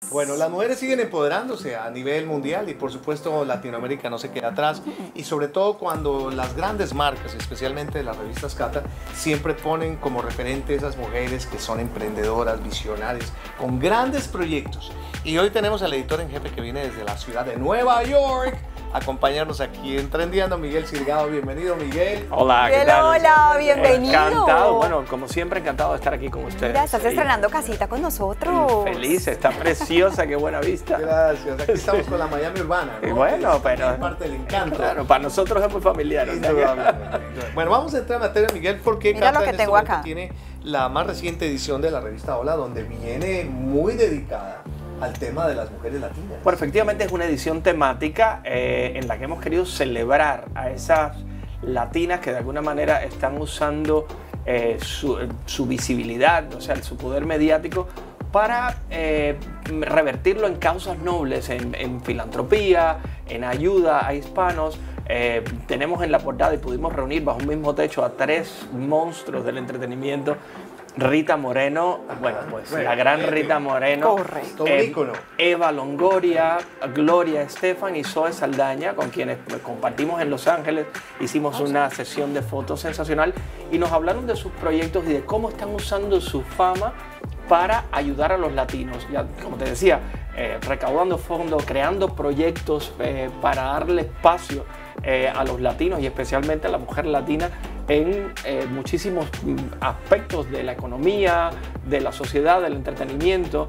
Bueno, las mujeres siguen empoderándose a nivel mundial y por supuesto Latinoamérica no se queda atrás, y sobre todo cuando las grandes marcas, especialmente las revistas Cata, siempre ponen como referente esas mujeres que son emprendedoras, visionarias, con grandes proyectos. Y hoy tenemos al editor en jefe que viene desde la ciudad de Nueva York a acompañarnos aquí en Trendiando, Miguel Silgado. Bienvenido, Miguel. Hola, ¿qué tal? Hola, bienvenido. Encantado, bueno, como siempre, encantado de estar aquí con ustedes. Mira, estás estrenando casita con nosotros. Feliz, está preciosa, qué buena vista. Gracias, aquí estamos con la Miami Urbana, ¿no? Y bueno, pero es parte del encanto. Claro, para nosotros es muy familiar. O sea que... Bueno, vamos a entrar en materia, Miguel, porque mira Cata lo que en tengo este acá. tiene la más reciente edición de la revista Hola, donde viene muy dedicada al tema de las mujeres latinas. Bueno, efectivamente es una edición temática en la que hemos querido celebrar a esas latinas que de alguna manera están usando su visibilidad, o sea, su poder mediático para revertirlo en causas nobles, en filantropía, en ayuda a hispanos. Tenemos en la portada y pudimos reunir bajo un mismo techo a 3 monstruos del entretenimiento. Rita Moreno, bueno, pues la gran Rita Moreno, correcto, un ícono. Eva Longoria, Gloria Estefan y Zoe Saldaña, con quienes compartimos en Los Ángeles, hicimos una sesión de fotos sensacional y nos hablaron de sus proyectos y de cómo están usando su fama para ayudar a los latinos. Ya, como te decía, recaudando fondos, creando proyectos para darle espacio a los latinos y especialmente a la mujer latina en muchísimos aspectos de la economía, de la sociedad, del entretenimiento.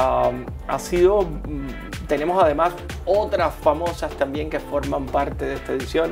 Tenemos además otras famosas también que forman parte de esta edición,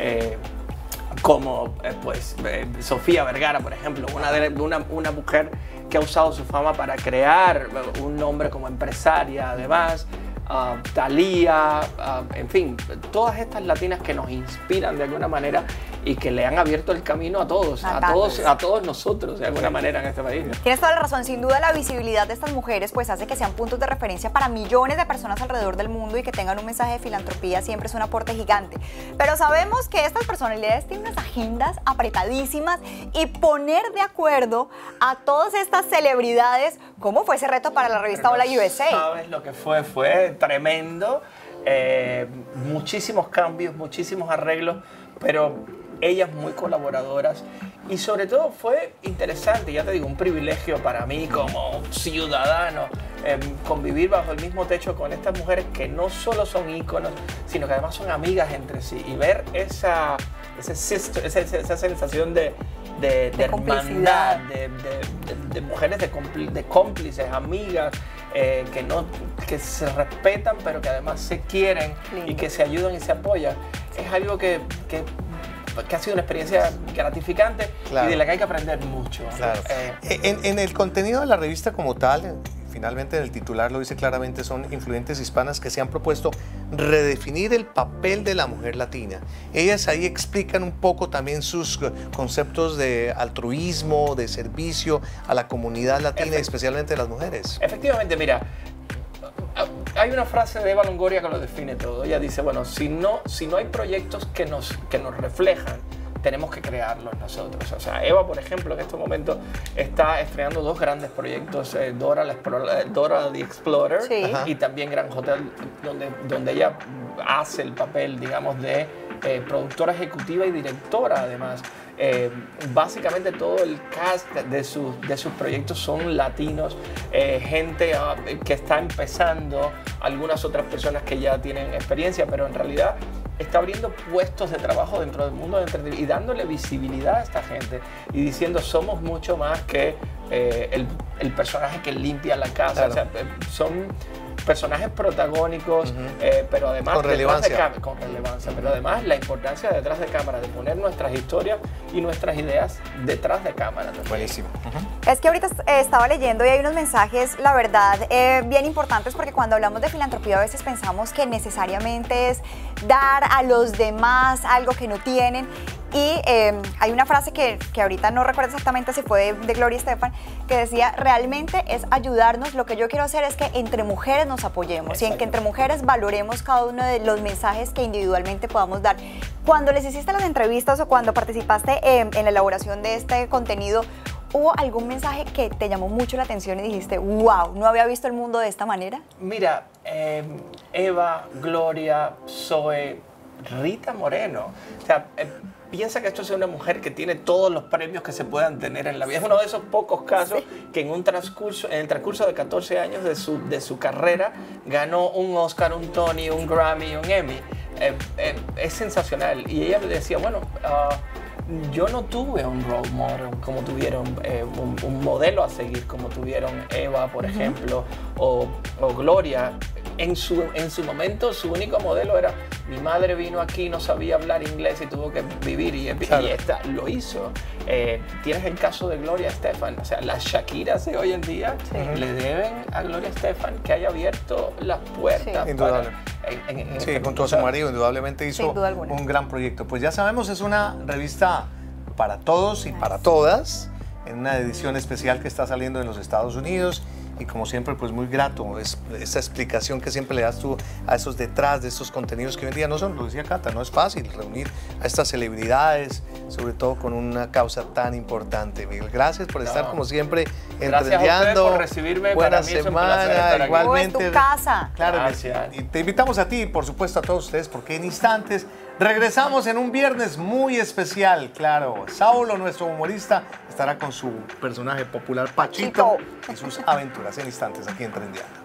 como Sofía Vergara, por ejemplo, una mujer que ha usado su fama para crear un nombre como empresaria, además. Thalía, en fin, todas estas latinas que nos inspiran de alguna manera y que le han abierto el camino a todos nosotros de alguna manera en este país. Tienes toda la razón, sin duda la visibilidad de estas mujeres pues hace que sean puntos de referencia para millones de personas alrededor del mundo y que tengan un mensaje de filantropía siempre es un aporte gigante. Pero sabemos que estas personalidades tienen unas agendas apretadísimas y poner de acuerdo a todas estas celebridades, ¿cómo fue ese reto para la revista Hola USA? ¿Sabes lo que fue? Fue tremendo, muchísimos cambios, muchísimos arreglos, pero ellas muy colaboradoras y sobre todo fue interesante, ya te digo, un privilegio para mí como ciudadano convivir bajo el mismo techo con estas mujeres que no solo son íconos, sino que además son amigas entre sí y ver esa sensación de hermandad, de mujeres, de cómplices, amigas, que se respetan pero que además se quieren y que se ayudan y se apoyan. Es algo que ha sido una experiencia gratificante, claro, y de la que hay que aprender mucho. Claro. En el contenido de la revista como tal, finalmente en el titular lo dice claramente, son influyentes hispanas que se han propuesto redefinir el papel de la mujer latina. Ellas ahí explican un poco también sus conceptos de altruismo, de servicio a la comunidad latina, especialmente las mujeres. Efectivamente, mira, hay una frase de Eva Longoria que lo define todo. Ella dice, bueno, si no hay proyectos que nos reflejan, tenemos que crearlos nosotros. O sea, Eva, por ejemplo, en estos momentos está estrenando 2 grandes proyectos, Dora the Explorer, sí, y también Gran Hotel, donde ella hace el papel, digamos, de productora ejecutiva y directora, además. Básicamente todo el cast de sus proyectos son latinos, gente que está empezando, algunas otras personas que ya tienen experiencia, pero en realidad está abriendo puestos de trabajo dentro del mundo del entretenimiento y dándole visibilidad a esta gente y diciendo somos mucho más que el personaje que limpia la casa. Claro. O sea, son personajes protagónicos, pero además con relevancia, pero además la importancia detrás de cámara, de poner nuestras historias y nuestras ideas detrás de cámara también. Buenísimo. Es que ahorita estaba leyendo y hay unos mensajes, la verdad, bien importantes, porque cuando hablamos de filantropía a veces pensamos que necesariamente es dar a los demás algo que no tienen. Y hay una frase que ahorita no recuerdo exactamente si fue de Gloria Estefan, que decía, realmente es ayudarnos, lo que yo quiero hacer es que entre mujeres nos apoyemos y en que entre mujeres valoremos cada uno de los mensajes que individualmente podamos dar. Cuando les hiciste las entrevistas o cuando participaste en la elaboración de este contenido, ¿Hubo algún mensaje que te llamó mucho la atención y dijiste, wow, no había visto el mundo de esta manera? Mira, Eva, Gloria, Zoe, Rita Moreno. O sea, piensa que esto es una mujer que tiene todos los premios que se puedan tener en la vida. Es uno de esos pocos casos que en el transcurso de 14 años de su carrera ganó un Oscar, un Tony, un Grammy, un Emmy. Es sensacional. Y ella le decía, bueno, yo no tuve un role model como tuvieron, un modelo a seguir como tuvieron Eva, por ejemplo, o Gloria. En su momento, su único modelo era, mi madre vino aquí, no sabía hablar inglés y tuvo que vivir, y esta lo hizo. Tienes el caso de Gloria Estefan, o sea, las Shakiras de hoy en día le deben a Gloria Estefan que haya abierto las puertas. Sí, indudable. Sí, junto a su marido, indudablemente hizo un gran proyecto. Pues ya sabemos, es una revista para todos y para todas, en una edición especial que está saliendo en los Estados Unidos. Y como siempre, pues muy grato esa explicación que siempre le das tú a esos detrás de estos contenidos que hoy en día no son, lo decía Cata, no es fácil reunir a estas celebridades, sobre todo con una causa tan importante. Miguel, gracias por estar como siempre Gracias a ustedes por recibirme. Buena Para mí es un semana, placer estar aquí. igualmente. En tu casa. Claro, gracias. y te invitamos a ti y por supuesto a todos ustedes, porque en instantes regresamos en un viernes muy especial. Claro, Saulo, nuestro humorista, estará con su personaje popular Pachito y sus aventuras en instantes aquí en Trendiando.